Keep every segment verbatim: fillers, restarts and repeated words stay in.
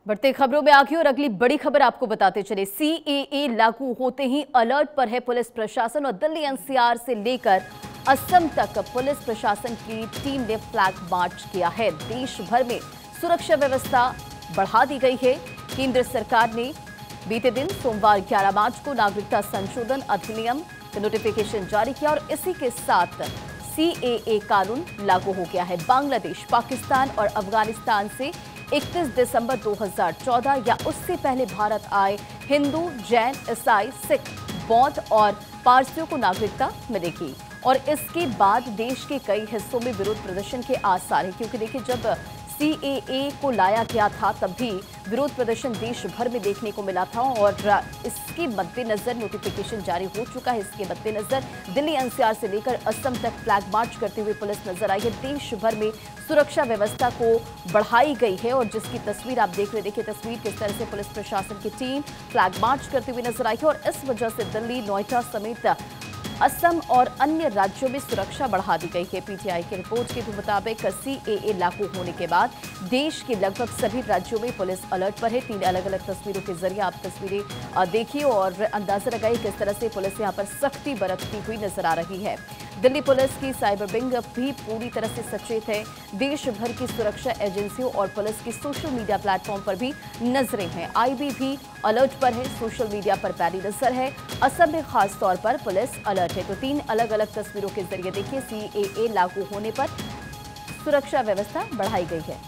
बढ़ते खबरों में आगे और अगली बड़ी खबर आपको बताते चले। सीएए लागू होते ही अलर्ट पर है पुलिस प्रशासन और दिल्ली एनसीआर से लेकर असम तक पुलिस प्रशासन की टीम ने फ्लैग मार्च किया है। देश भर में सुरक्षा व्यवस्था बढ़ा दी गई है। केंद्र सरकार ने बीते दिन सोमवार ग्यारह मार्च को नागरिकता संशोधन अधिनियम का नोटिफिकेशन जारी किया और इसी के साथ सीएए कानून लागू हो गया है। बांग्लादेश, पाकिस्तान और अफगानिस्तान से इकतीस दिसंबर दो हज़ार चौदह या उससे पहले भारत आए हिंदू, जैन, ईसाई, सिख, बौद्ध और पारसियों को नागरिकता मिलेगी। और इसके बाद देश के कई हिस्सों में विरोध प्रदर्शन के आसार है, क्योंकि देखिए जब सीएए को लाया गया था तब भी विरोध प्रदर्शन देश भर में देखने को मिला था और इसके मद्देनजर नोटिफिकेशन जारी हो चुका है। इसके मद्देनजर दिल्ली एनसीआर से लेकर असम तक फ्लैग मार्च करते हुए पुलिस नजर आई है। देश भर में सुरक्षा व्यवस्था को बढ़ाई गई है और जिसकी तस्वीर आप देख रहे, देखिए तस्वीर किस तरह से पुलिस प्रशासन की टीम फ्लैग मार्च करते हुए नजर आई है और इस वजह से दिल्ली, नोएडा समेत असम और अन्य राज्यों में सुरक्षा बढ़ा दी गई है। पीटीआई की रिपोर्ट के मुताबिक सीएए लागू होने के बाद देश के लगभग सभी राज्यों में पुलिस अलर्ट पर है। तीन अलग अलग तस्वीरों के जरिए आप तस्वीरें देखिए और अंदाजा लगाइए किस तरह से पुलिस यहां पर सख्ती बरतती हुई नजर आ रही है। दिल्ली पुलिस की साइबर विंग भी पूरी तरह से सचेत है। देश भर की सुरक्षा एजेंसियों और पुलिस की सोशल मीडिया प्लेटफॉर्म पर भी नजरें हैं। आईबी भी अलर्ट पर है, सोशल मीडिया पर पैनी नजर है। असम में खास तौर पर पुलिस अलर्ट है। तो तीन अलग अलग तस्वीरों के जरिए देखिए सीएए लागू होने पर सुरक्षा व्यवस्था बढ़ाई गई है।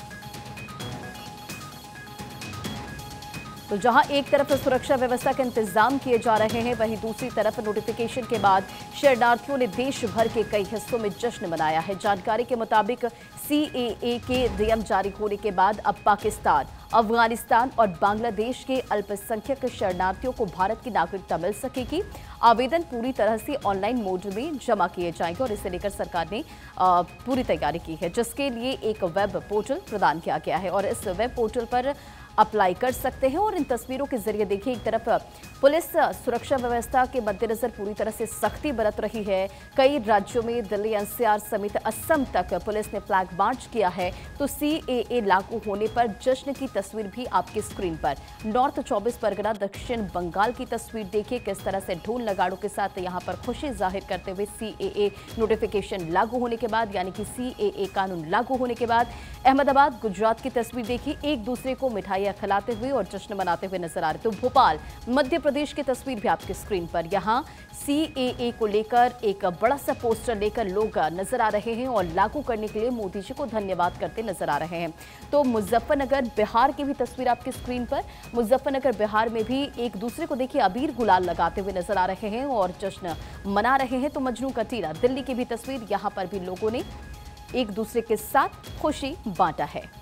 तो जहां एक तरफ सुरक्षा व्यवस्था के इंतजाम किए जा रहे हैं, वहीं दूसरी तरफ नोटिफिकेशन के बाद शरणार्थियों ने देश भर के कई हिस्सों में जश्न मनाया है। जानकारी के मुताबिक सीएए के नियम जारी होने के बाद अब पाकिस्तान, अफगानिस्तान और बांग्लादेश के अल्पसंख्यक शरणार्थियों को भारत की नागरिकता मिल सकेगी। आवेदन पूरी तरह से ऑनलाइन मोड में जमा किए जाएंगे और इसे लेकर सरकार ने पूरी तैयारी की है, जिसके लिए एक वेब पोर्टल प्रदान किया गया है और इस वेब पोर्टल पर अप्लाई कर सकते हैं। और इन तस्वीरों के जरिए देखिए एक तरफ पुलिस सुरक्षा व्यवस्था के मद्देनजर पूरी तरह से सख्ती बरत रही है। कई राज्यों में दिल्ली एनसीआर समेत असम तक पुलिस ने फ्लैग मार्च किया है। तो सीएए लागू होने पर जश्न की तस्वीर भी आपकी स्क्रीन पर। नॉर्थ चौबीस परगना, दक्षिण बंगाल की तस्वीर देखिए किस तरह से ढोल नगाड़ों के साथ यहां पर खुशी जाहिर करते हुए सीएए नोटिफिकेशन लागू होने के बाद, यानी कि सीएए कानून लागू होने के बाद अहमदाबाद, गुजरात की तस्वीर देखिए, एक दूसरे को मिठाई खिलाते हुए और जश्न मनाते हुए नजर आ रहे। तो भोपाल, मध्य प्रदेश की तस्वीर भी आपकी स्क्रीन पर। यहां सीएए को लेकर एक बड़ा सा पोस्टर लेकर लोग नजर आ रहे हैं और लागू करने के लिए मोदी जी को धन्यवाद करते नजर आ रहे हैं। तो मुजफ्फरनगर, बिहार की भी तस्वीर आपकी स्क्रीन पर। मुजफ्फरनगर, बिहार में भी एक दूसरे को देखिए अबीर गुलाल लगाते हुए नजर आ रहे हैं और जश्न मना रहे हैं। तो मजनू का टीला, दिल्ली की भी तस्वीर, यहां पर भी लोगों ने एक दूसरे के साथ खुशी बांटा है।